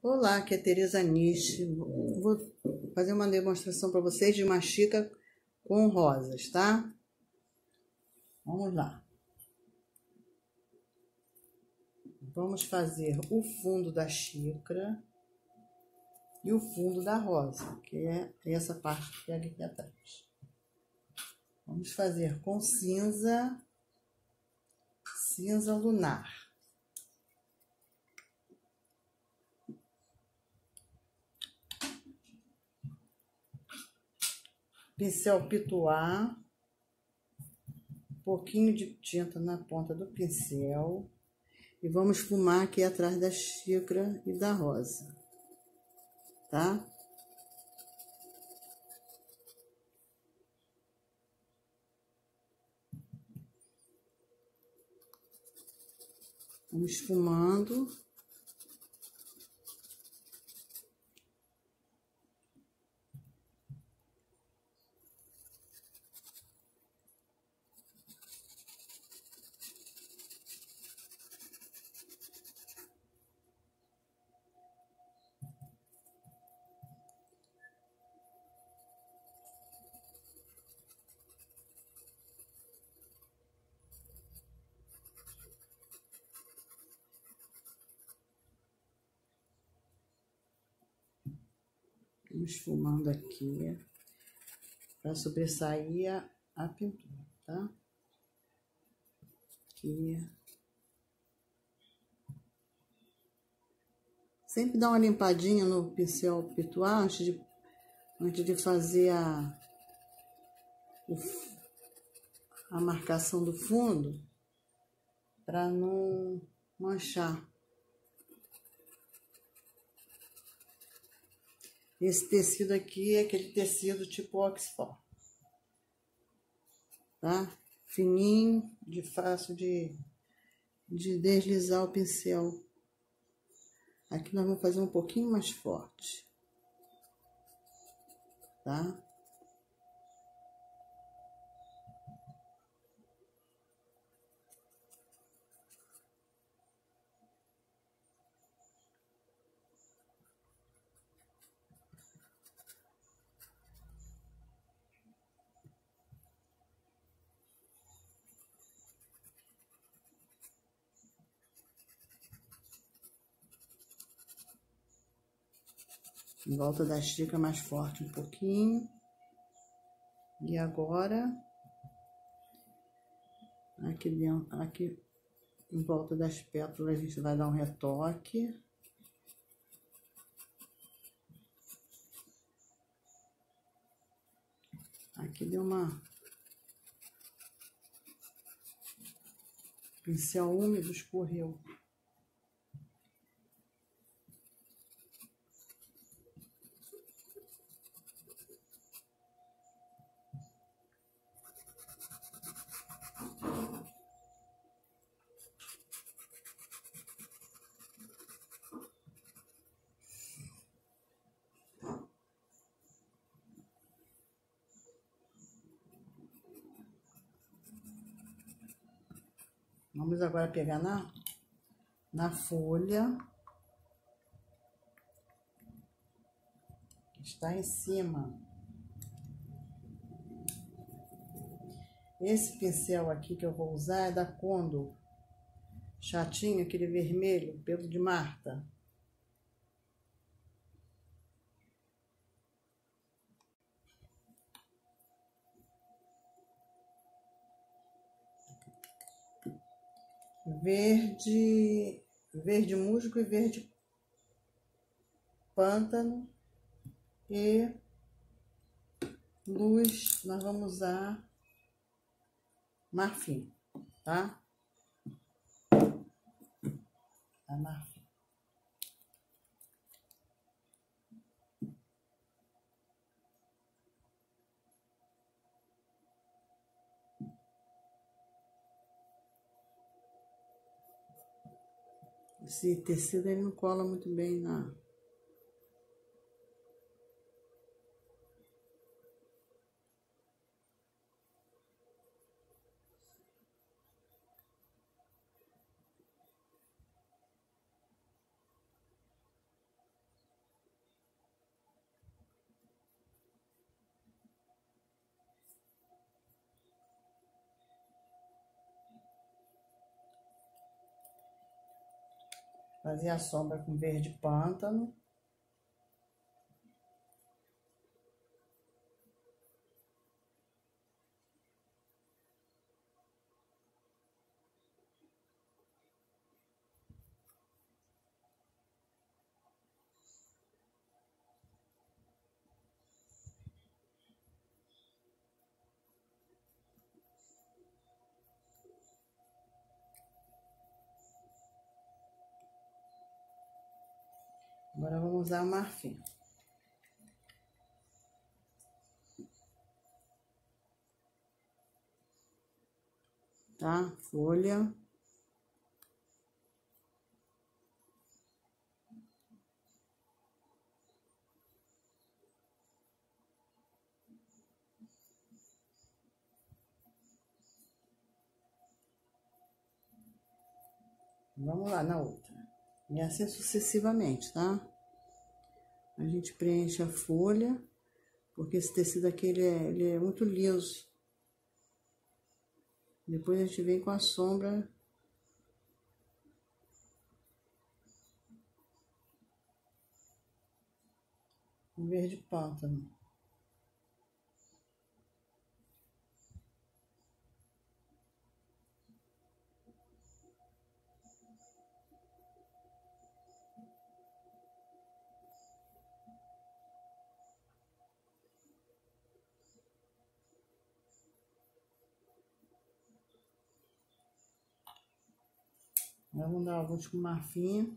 Olá, aqui é Tereza Nishi. Vou fazer uma demonstração para vocês de uma xícara com rosas, tá? Vamos lá. Vamos fazer o fundo da xícara e o fundo da rosa, que é essa parte que pega aqui atrás. Vamos fazer com cinza lunar. Pincel pituá, um pouquinho de tinta na ponta do pincel e vamos esfumar aqui atrás da xícara e da rosa, tá? Vamos esfumando. Vamos esfumando aqui para sobressair a pintura, tá? Aqui. Sempre dá uma limpadinha no pincel pituá antes de fazer a marcação do fundo, para não manchar. Esse tecido aqui é aquele tecido tipo Oxford, tá? Fininho, fácil de deslizar o pincel. Aqui nós vamos fazer um pouquinho mais forte, tá? Em volta da xícara mais forte um pouquinho. E agora, aqui dentro, aqui em volta das pétalas, a gente vai dar um retoque. Aqui deu uma... Pincel úmido escorreu. Vamos agora pegar na folha que está em cima. Esse pincel aqui que eu vou usar é da Condor, chatinho, aquele vermelho, pelo de Marta. Verde musgo e verde pântano. E luz, nós vamos usar marfim, tá? A marfim. Esse tecido ele não cola muito bem na... Fazer a sombra com verde pântano. Agora vamos usar o marfim. Tá? Folha. Vamos lá na outra. E assim sucessivamente, tá? A gente preenche a folha, porque esse tecido aqui, ele é muito liso. Depois a gente vem com a sombra. O verde pântano. Vamos dar o último marfim.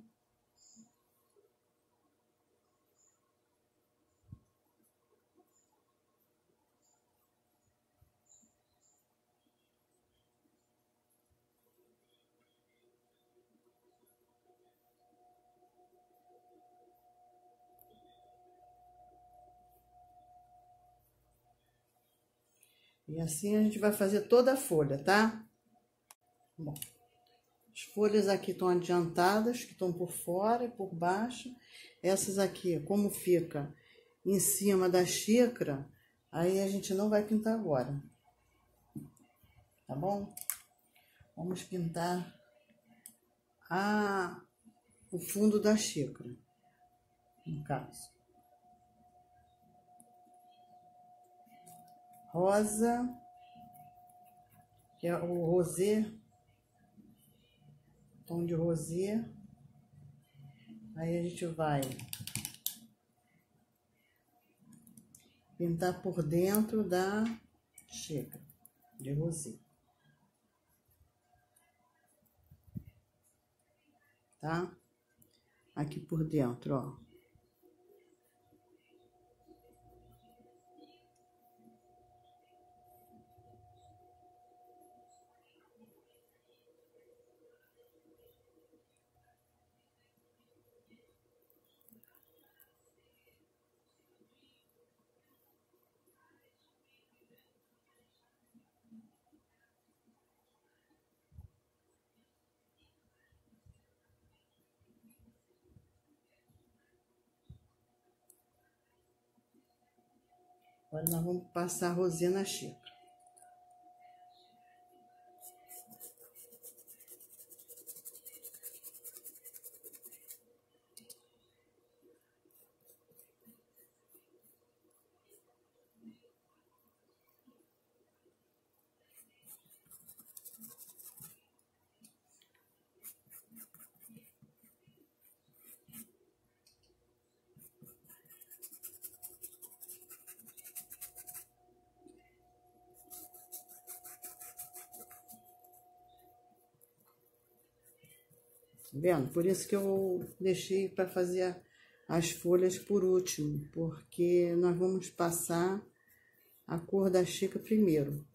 E assim a gente vai fazer toda a folha, tá? Bom, as folhas aqui estão adiantadas, que estão por fora e por baixo. Essas aqui, como fica em cima da xícara, aí a gente não vai pintar agora. Tá bom? Vamos pintar o fundo da xícara, no caso. Rosa, que é o rosé, tom de rosé. Aí a gente vai pintar por dentro da xícara de rosé. Tá? Aqui por dentro, ó. Agora nós vamos passar rosé na xícara. Vendo? Por isso que eu deixei para fazer as folhas por último, porque nós vamos passar a cor da xícara primeiro.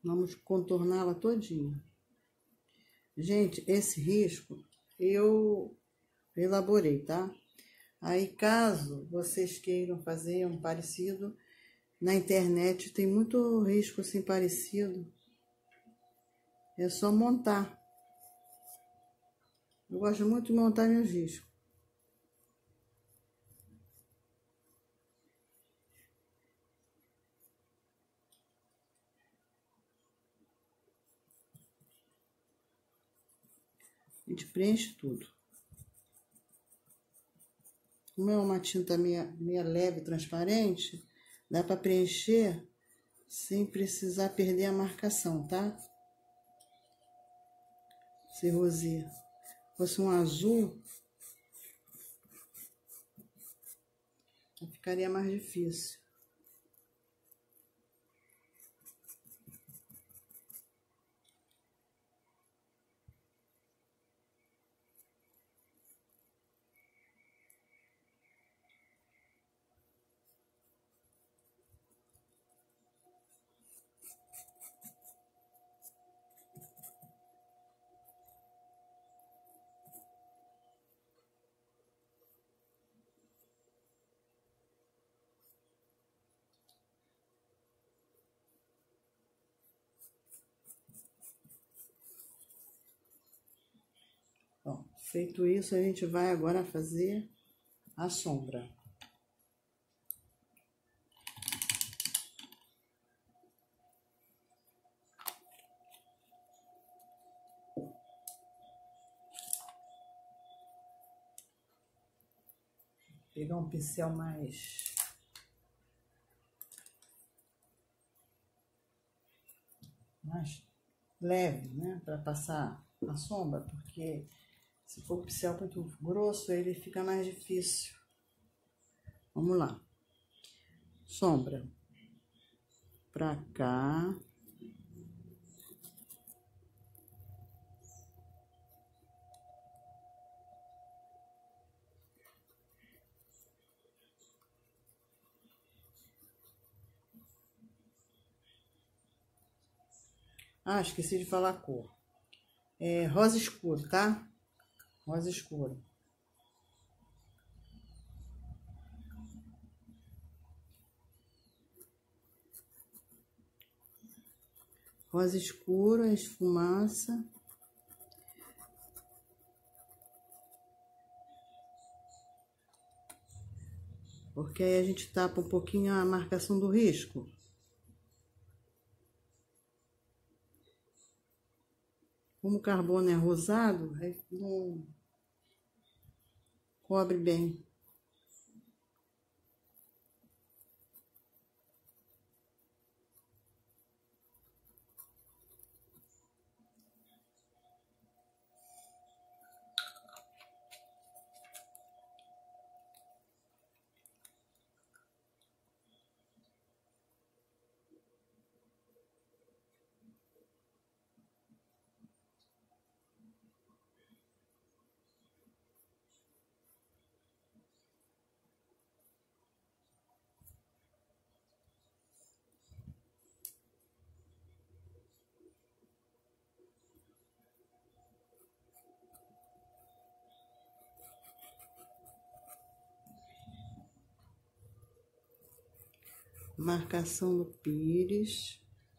Vamos contorná-la todinha. Gente, esse risco eu elaborei, tá? Aí, caso vocês queiram fazer um parecido, na internet tem muito risco assim parecido. É só montar. Eu gosto muito de montar meus riscos. A gente preenche tudo. Como é uma tinta meia leve, transparente, dá para preencher sem precisar perder a marcação, tá? Se rosé fosse um azul, ficaria mais difícil. Bom, feito isso, a gente vai agora fazer a sombra. Pegar um pincel mais leve, né, para passar a sombra, porque se for pincel muito grosso, ele fica mais difícil. Vamos lá. Sombra. Pra cá. Ah, esqueci de falar a cor. É rosa escuro, tá? Rosa escuro. Rosa escuro, a esfumaça. Porque aí a gente tapa um pouquinho a marcação do risco. Como o carbono é rosado, aí não cobre bem. Marcação do pires.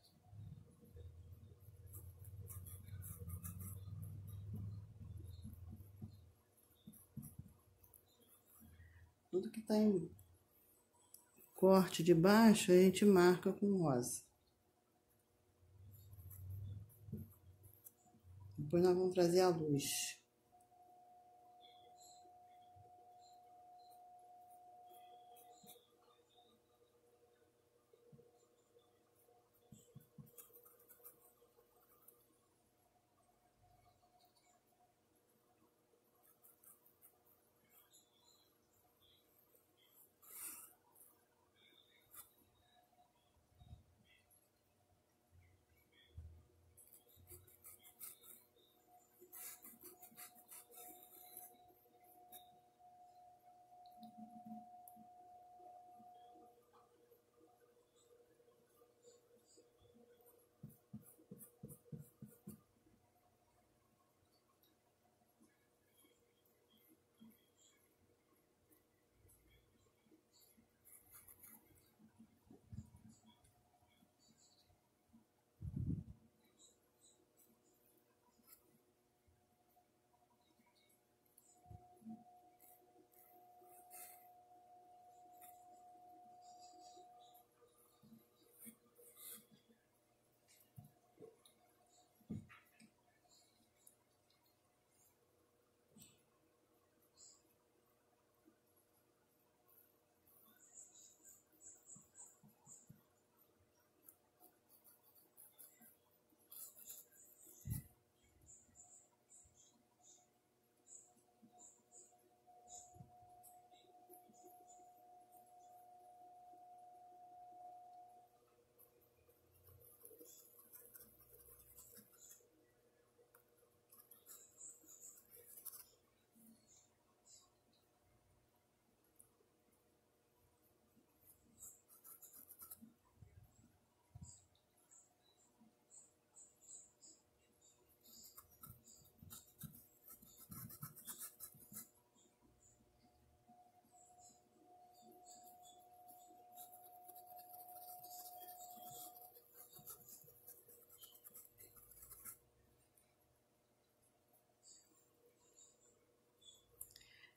Tudo que tá em corte de baixo, a gente marca com rosa. Depois nós vamos trazer a luz.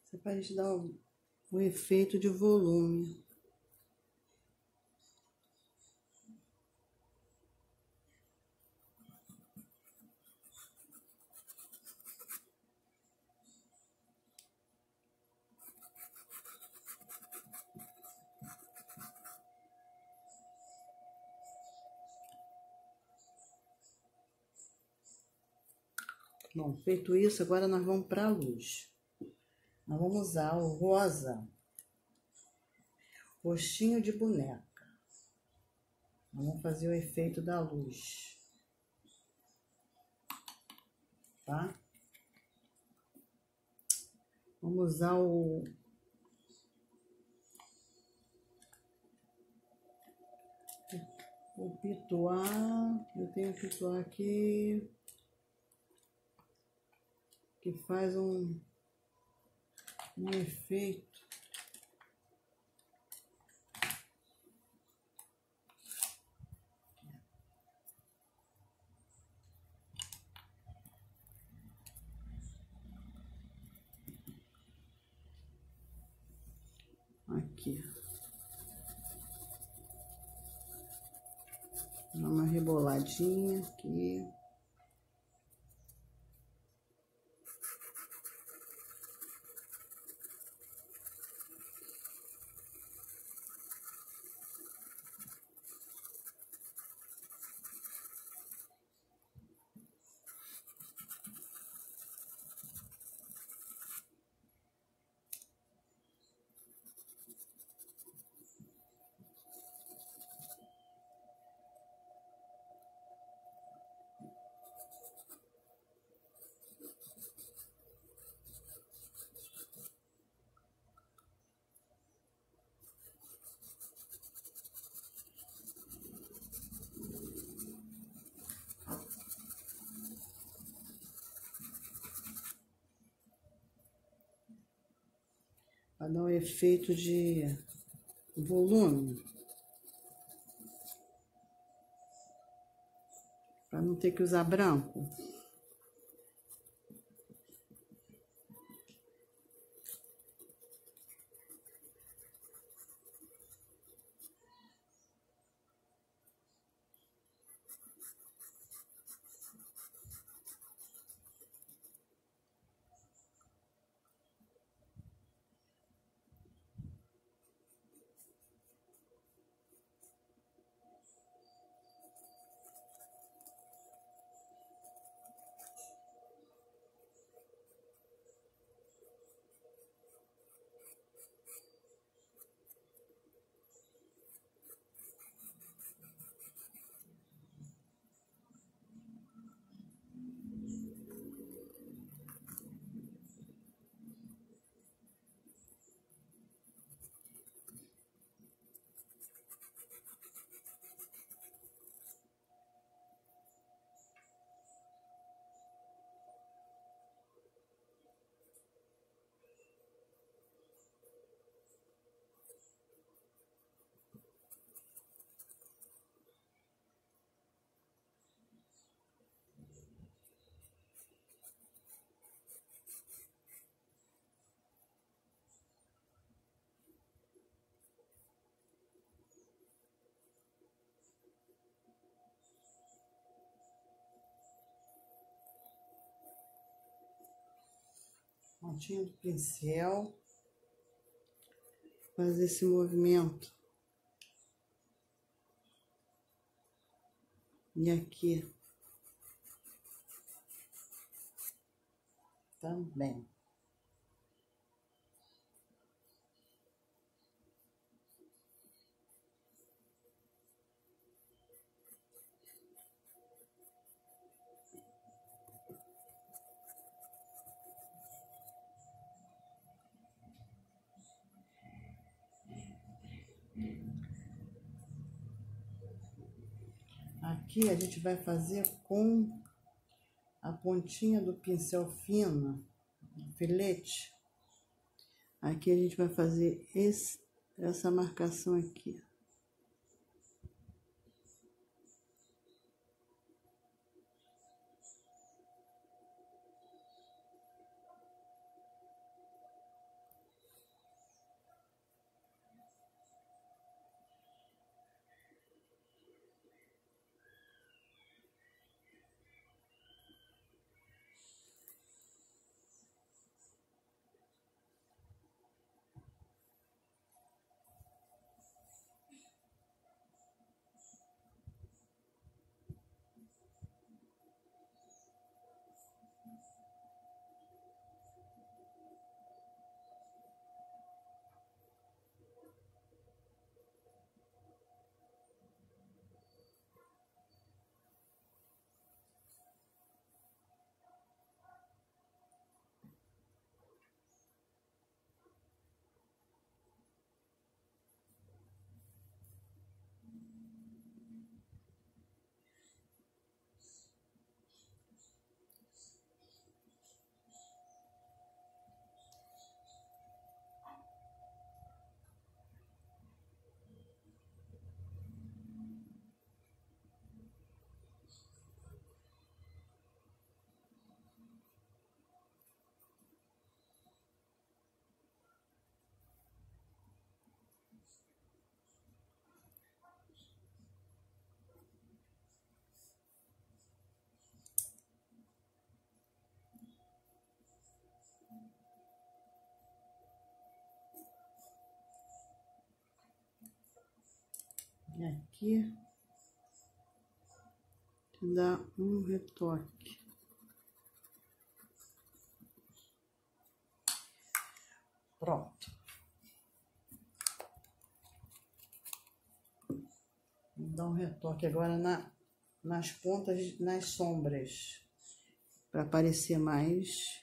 Isso é para a gente dar o efeito de volume. Bom, feito isso, agora nós vamos para a luz. Nós vamos usar o rosa, rostinho de boneca. Vamos fazer o efeito da luz, tá? Vamos usar o pituá. Eu tenho o pituá aqui, que faz um efeito. Aqui. Dá uma reboladinha aqui. Para dar um efeito de volume. Para não ter que usar branco. Pontinha do pincel. Fazer esse movimento. E aqui. Também. Aqui a gente vai fazer com a pontinha do pincel fino, filete. Aqui a gente vai fazer essa marcação aqui. aqui, dá um retoque. Pronto. Vou dar um retoque agora nas pontas, nas sombras, para aparecer mais.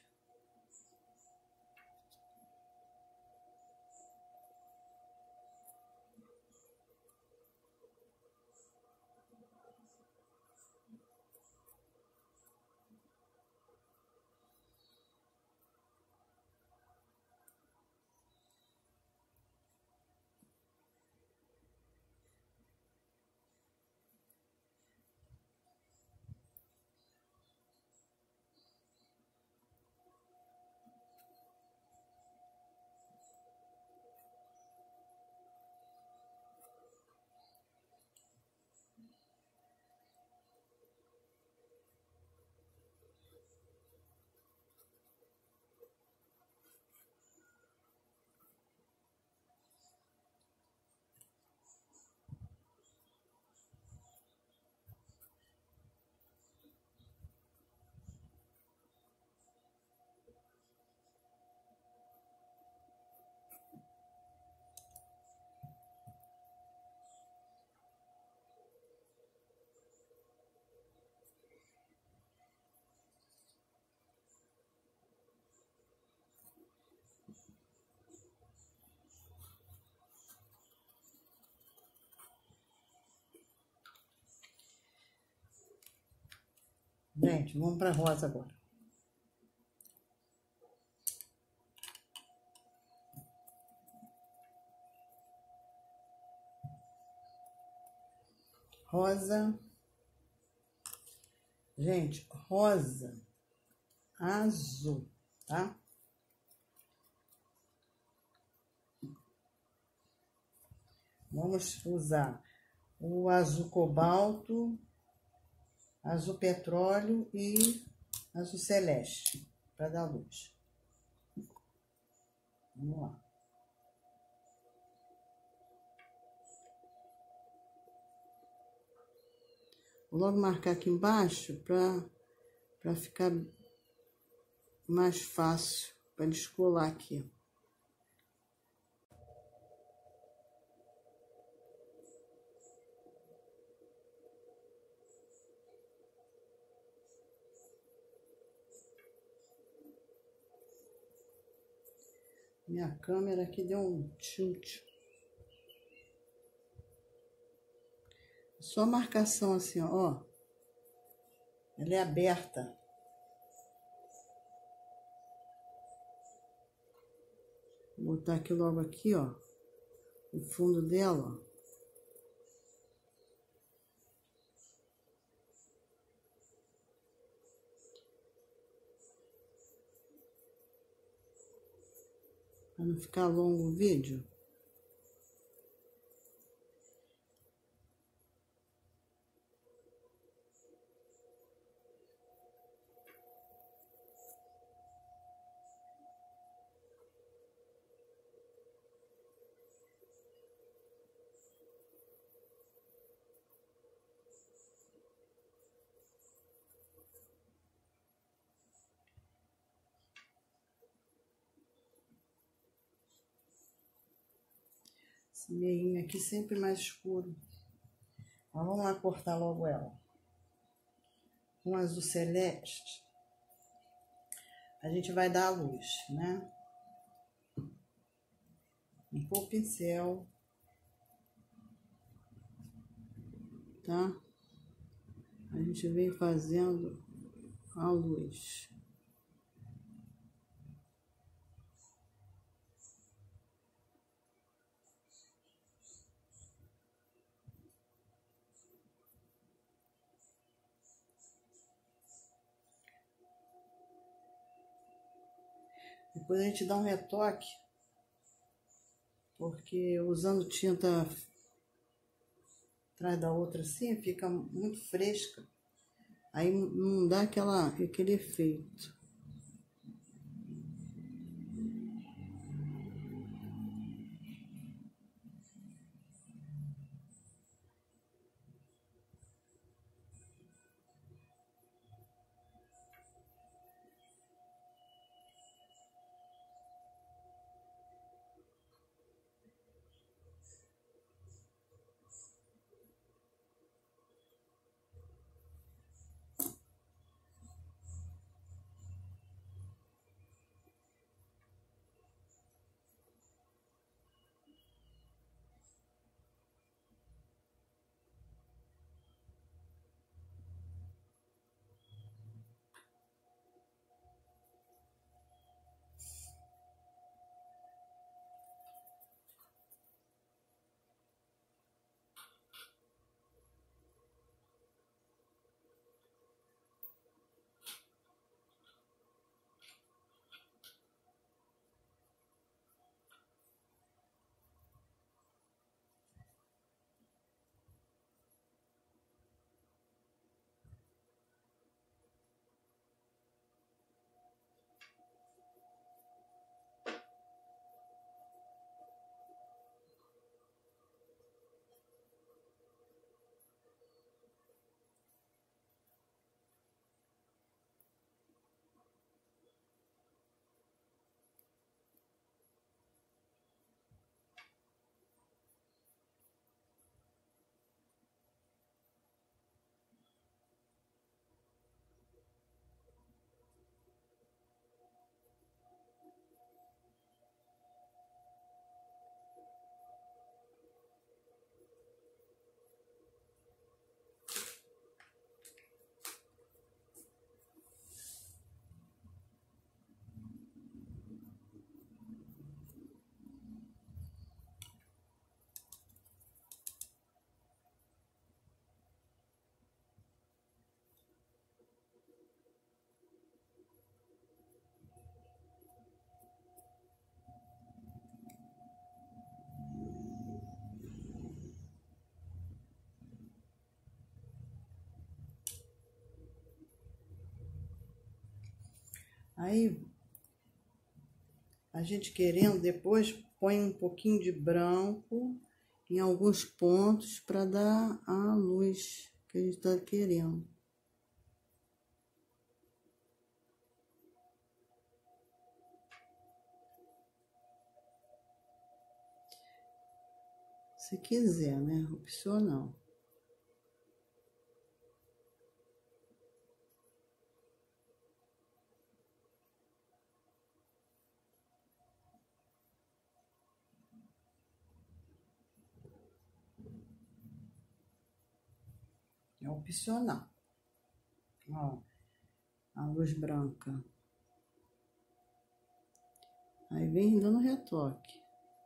Gente, vamos para rosa agora. Rosa. Gente, rosa azul, tá? Vamos usar o azul cobalto, azul petróleo e azul celeste para dar luz. Vamos lá. Vou logo marcar aqui embaixo para ficar mais fácil para descolar aqui. Minha câmera aqui deu um tilt. Só marcação assim, ó. Ela é aberta. Vou botar aqui logo aqui, ó. O fundo dela, ó. Para não ficar longo o vídeo. Esse meinho aqui sempre mais escuro. Mas vamos lá cortar logo ela. Com azul celeste, a gente vai dar a luz, né? Limpou o pincel, tá? A gente vem fazendo a luz. Depois a gente dá um retoque, porque usando tinta atrás da outra assim, fica muito fresca. Aí não dá aquele efeito. Aí, a gente querendo, depois põe um pouquinho de branco em alguns pontos para dar a luz que a gente está querendo. Se quiser, né? Opcional. É opcional. Ó, a luz branca. Aí vem dando retoque.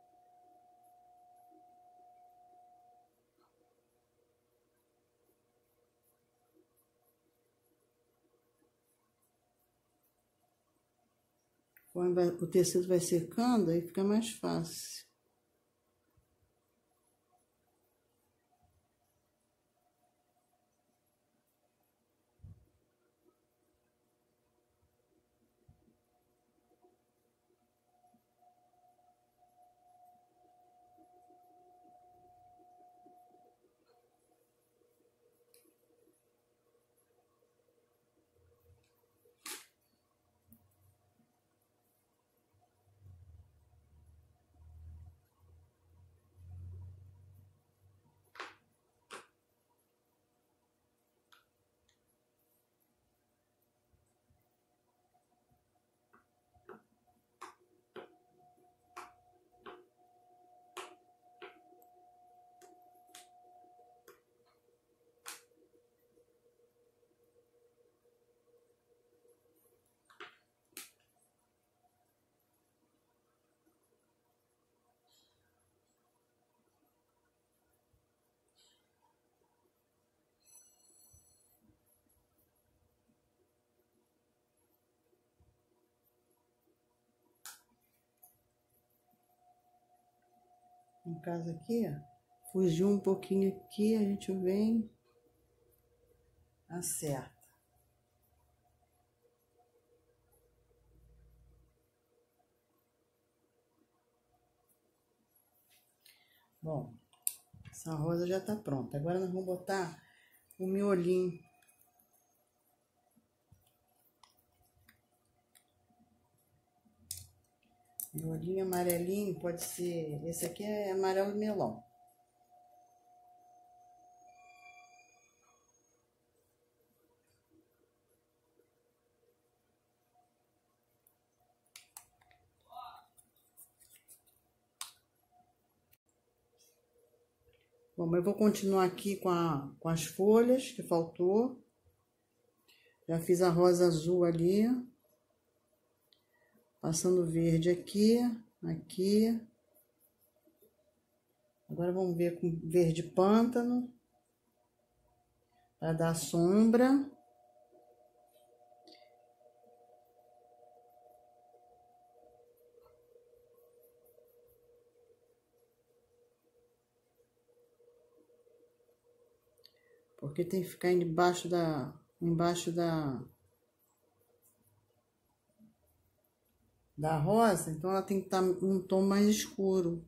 O tecido vai secando, aí fica mais fácil. No caso aqui, ó, fugiu um pouquinho aqui, a gente vem, acerta. Bom, essa rosa já tá pronta. Agora nós vamos botar o miolinho. Miolinho amarelinho, pode ser... Esse aqui é amarelo melão. Bom, mas eu vou continuar aqui com as folhas que faltou. Já fiz a rosa azul ali. Passando verde aqui, aqui. Agora vamos ver com verde pântano. Para dar sombra. Porque tem que ficar embaixo da rosa, então ela tem que estar um tom mais escuro.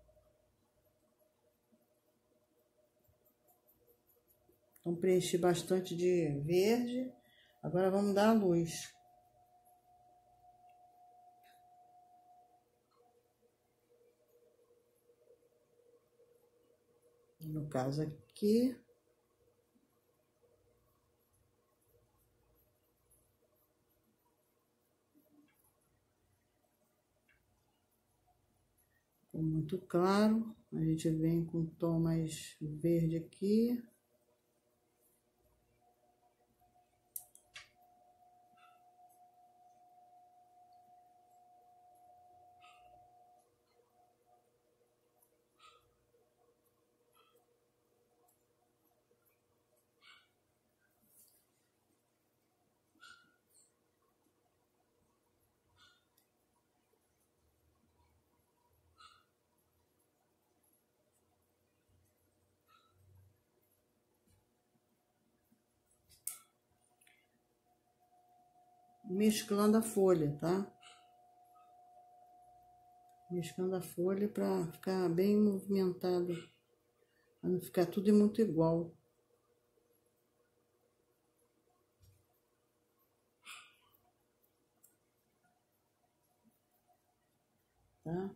Então preenchi bastante de verde. Agora vamos dar a luz. No caso aqui. Ficou muito claro. A gente vem com um tom mais verde aqui. mesclando a folha, tá? Mesclando a folha para ficar bem movimentada, para não ficar tudo muito igual. Tá?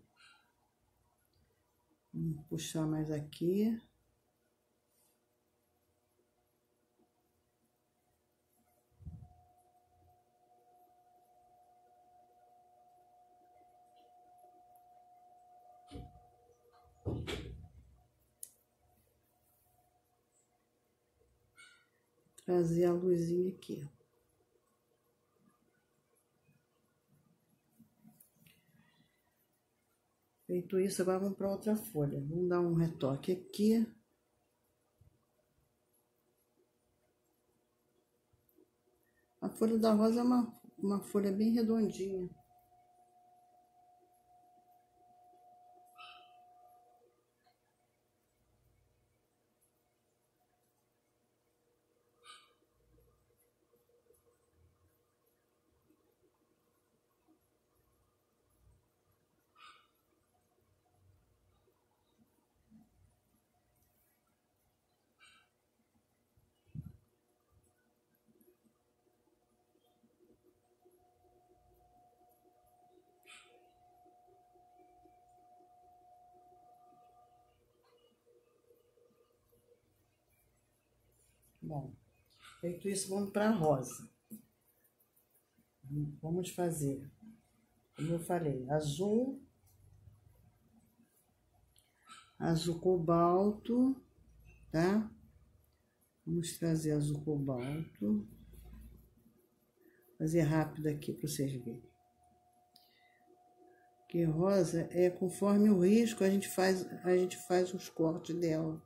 Vamos puxar mais aqui. Trazer a luzinha aqui. Feito isso, agora vamos para outra folha. Vamos dar um retoque aqui. A folha da rosa é uma folha bem redondinha. Bom, feito isso, vamos para a rosa. Vamos fazer, como eu falei, azul cobalto, tá? Vamos trazer azul cobalto. Fazer rápido aqui para vocês verem. Que rosa é conforme o risco a gente faz os cortes dela.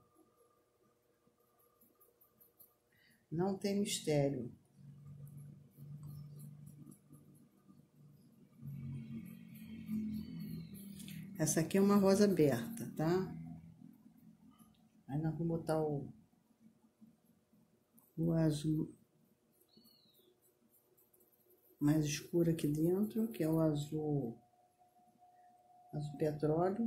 Não tem mistério. Essa aqui é uma rosa aberta, tá? Aí nós vamos botar o azul mais escuro aqui dentro, que é o azul petróleo.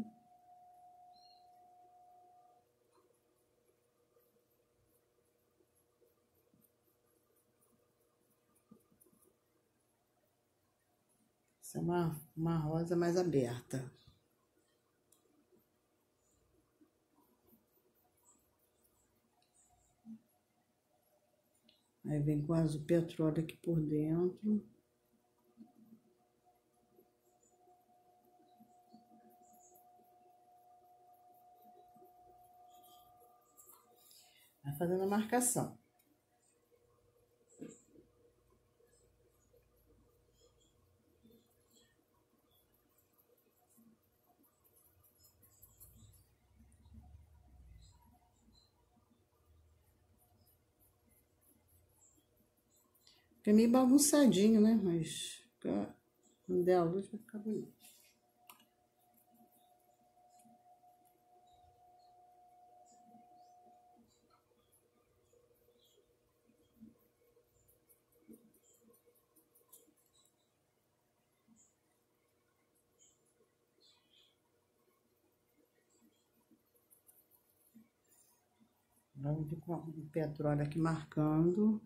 Essa é uma rosa mais aberta. Aí vem com o azul petróleo aqui por dentro. Vai fazendo a marcação. Fica meio bagunçadinho, né? Mas quando der a luz vai ficar bonito. Vamos com o petróleo aqui marcando.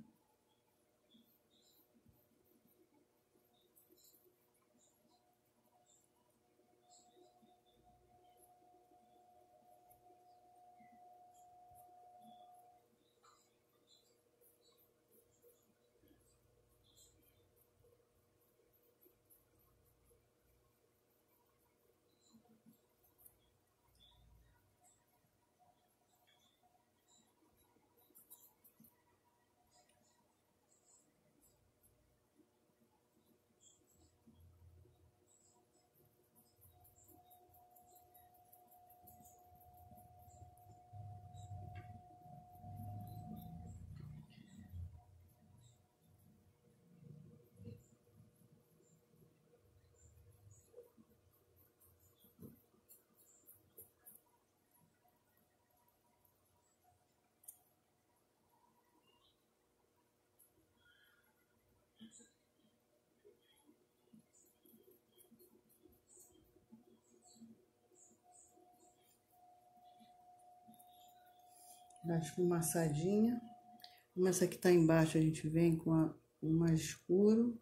Dá uma amassadinha. Como essa aqui tá embaixo, a gente vem com o mais escuro.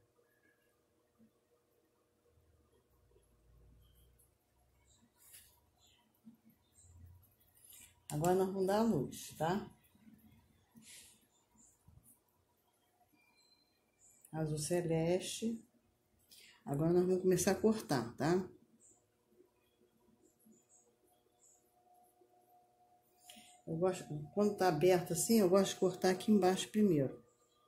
Agora nós vamos dar a luz, tá? Azul celeste. Agora nós vamos começar a cortar, tá? Eu gosto, quando tá aberto assim, eu gosto de cortar aqui embaixo primeiro.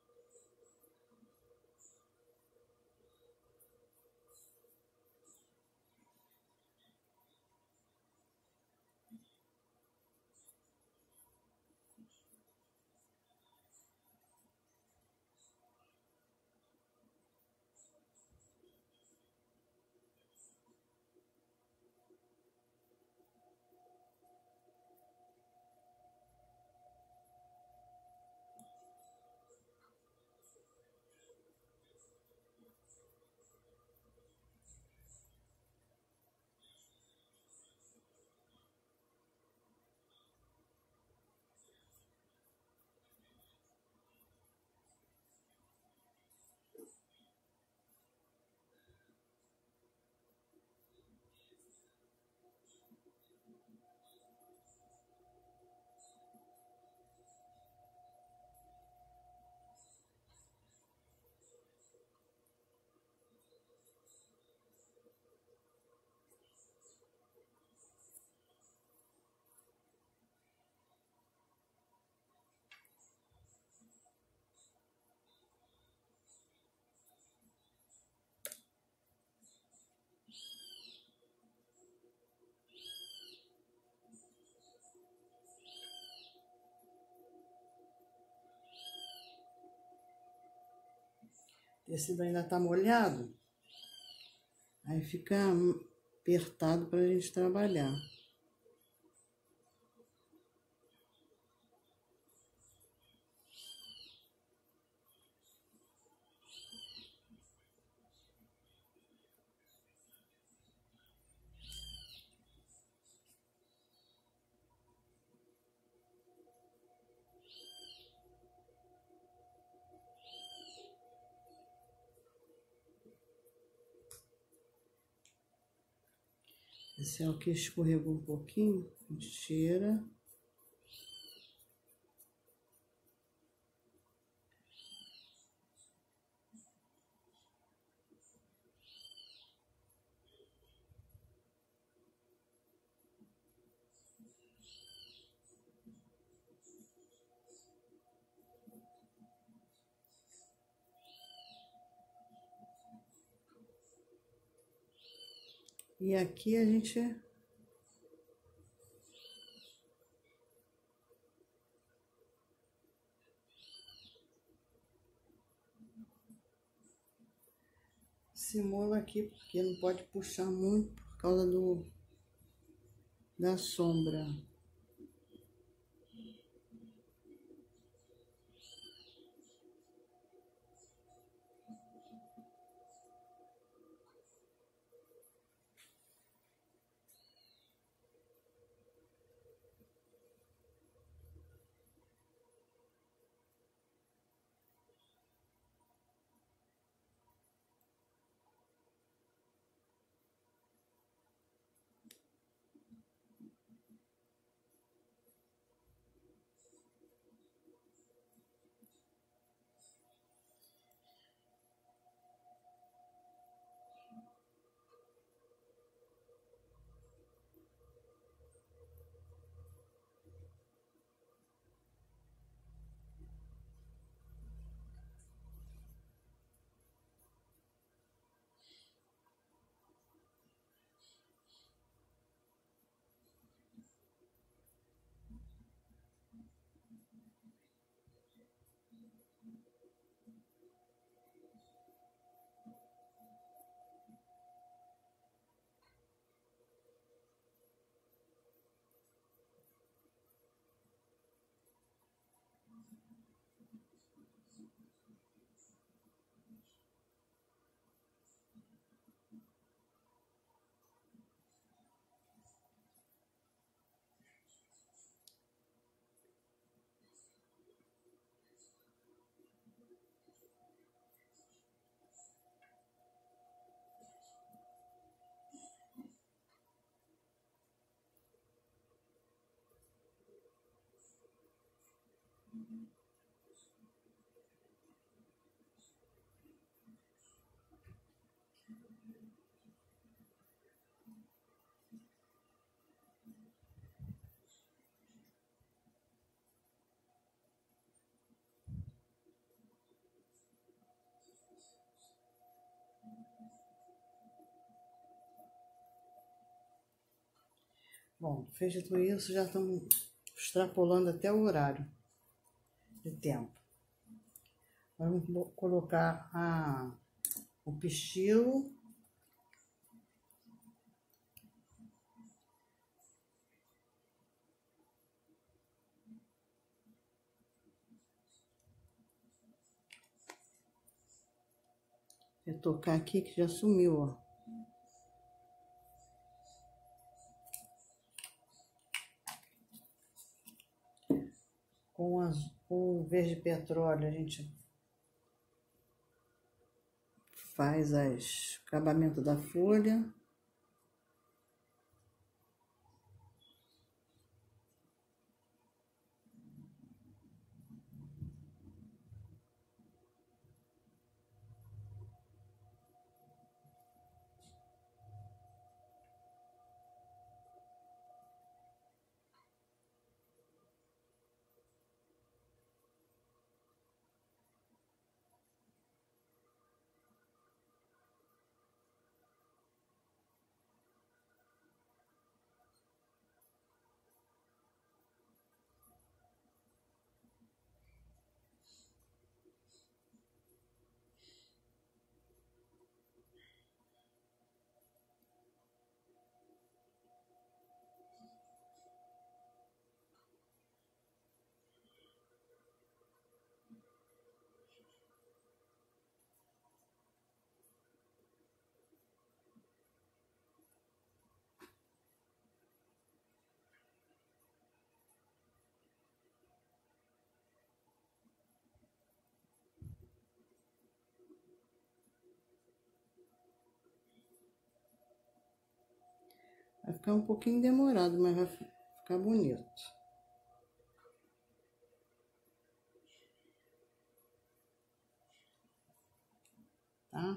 O tecido ainda tá molhado, aí fica apertado pra gente trabalhar. Esse é o que escorregou um pouquinho, a gente tira. E aqui a gente simula aqui, porque não pode puxar muito por causa da sombra. Bom, feito tudo isso, já estamos extrapolando até o horário de tempo. Vamos colocar o pichilo. Vou tocar aqui que já sumiu, ó. Com o verde petróleo a gente faz o acabamento da folha. Vai ficar um pouquinho demorado, mas vai ficar bonito. Tá?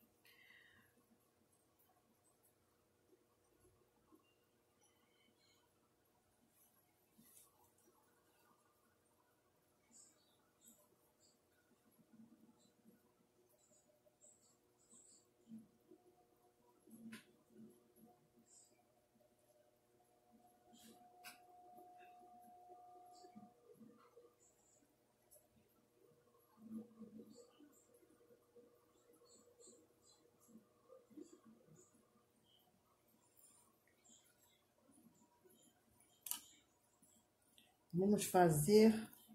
Vamos fazer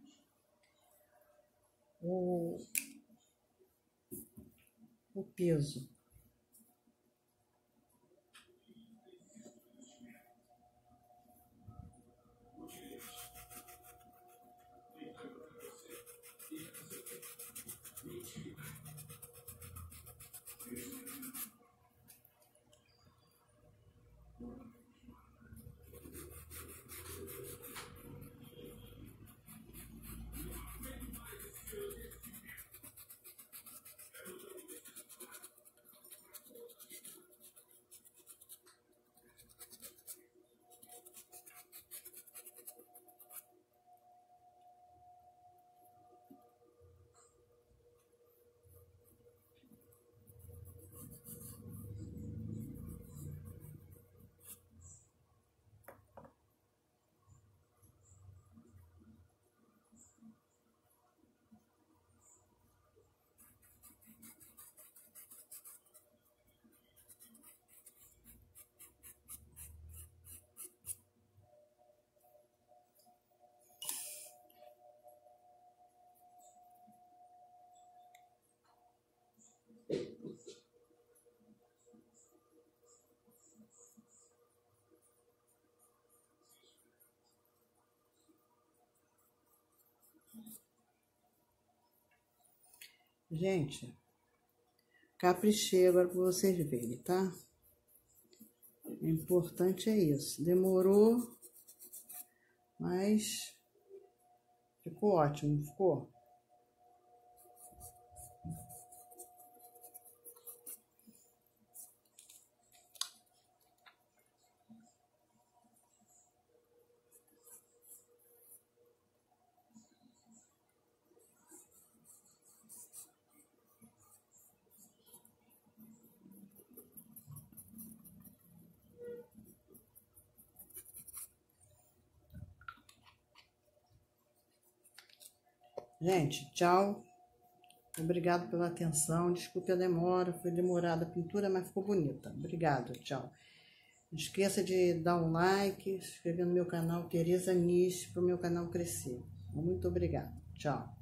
o peso. Gente, caprichei agora para vocês verem, tá? O importante é isso. Demorou, mas Ficou ótimo, não ficou? Gente, tchau. Obrigado pela atenção. Desculpe a demora, foi demorada a pintura, mas ficou bonita. Obrigado, tchau. Não esqueça de dar um like, se inscrever no meu canal Tereza Nis, para o meu canal crescer. Muito obrigada. Tchau.